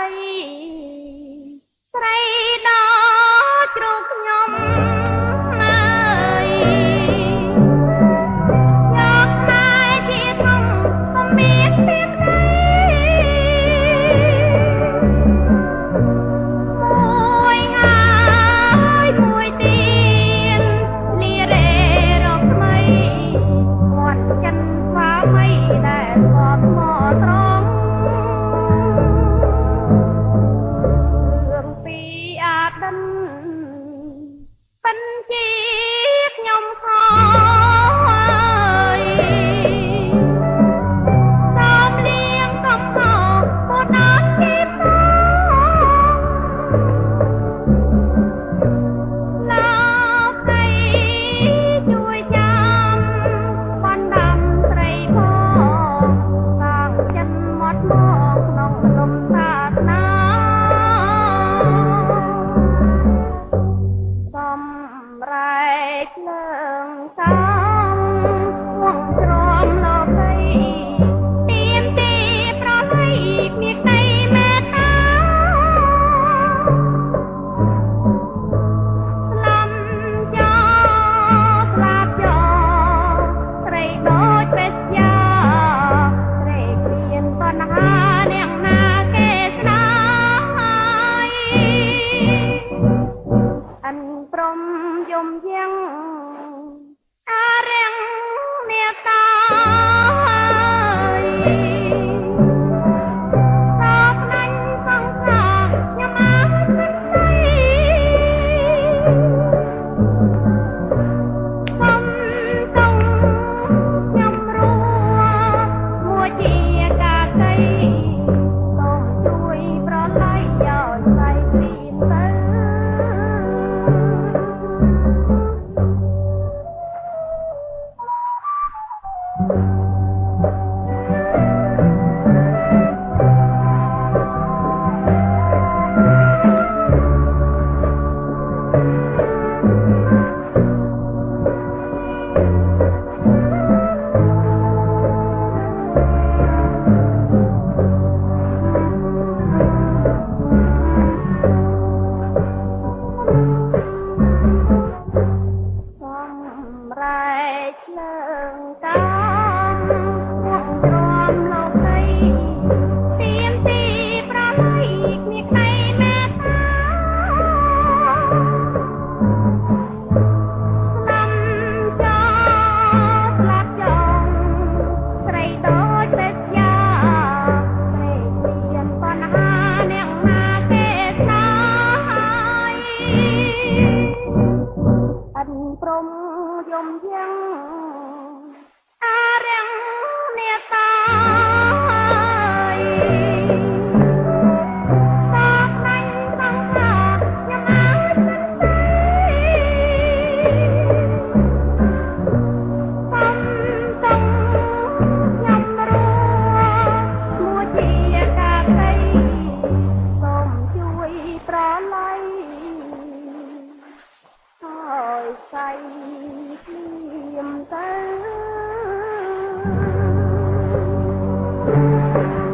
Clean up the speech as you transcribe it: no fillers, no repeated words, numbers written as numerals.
ស្រីដល់ជ្រូកខ្ញុំអើយយកតែជាធំក៏មានភាពដីមួយហើយមួយទៀតលារេរកថ្មីគាត់ចិនស្វាមីដែលស្បមកត្រង់រឿងពីអាដិនពិនជាខ្ញុំខើយសូមលៀងកំហុសពុទ្ធអត់ជាផងលោកីជួយចាំបណ្ដាំស្រីផងសាងចិនមកក្នុងលំសាសនាសម្រែកលើងតាមវងទ្រាំលោកីទៀមទីប្រល័យមានដីមេត្តាស្លំចោស្លាប់ចោស្រីដូចព្រះយាស្រីគ្មានបញ្ហាអ្នកណាគេស្ដាយអិនព្រំយំយ៉ាងអារាំងអ្នកតាសោកណាញ់សង្សារខ្ញុំអើយមិនស្ដីសុំតុងខ្ញុំរួមួយជាកាសីសូមជួយប្រល័យយកស្រីព្រៀនទៅសម្រែកលើងតាមវងទ្រាំលោកីទៀមទីប្រល័យមានដីមេត្តាស្លំចោស្លាប់ចោស្រីដូចព្រះយាស្រីមានបញ្ហាអ្នកណាគេស្ដាយអិនព្រំយំយ៉ាងអារាំងអ្នកតាសោកណាញ់សង្សារខ្ញុំអើយមិនស្ដីសុំតុងខ្ញុំរួមួយជាកាសីសូមជួយប្រល័យហើយស្រីភ្លាមទៅ